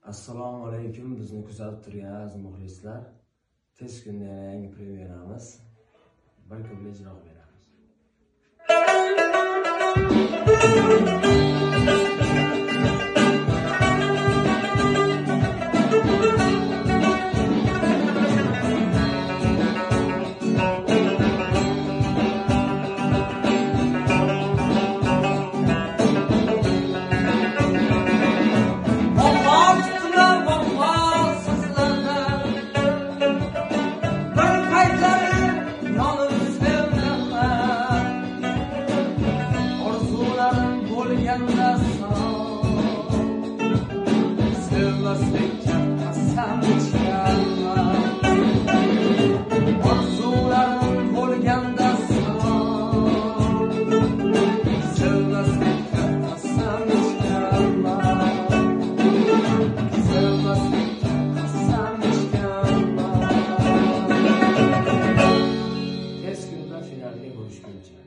Assalomu alaykum, bizni kuzatib turgan aziz muxlislar. Tez kunda yangi premyeramiz. Bir kuplet ijro beramiz. Finalga ko'rishguncha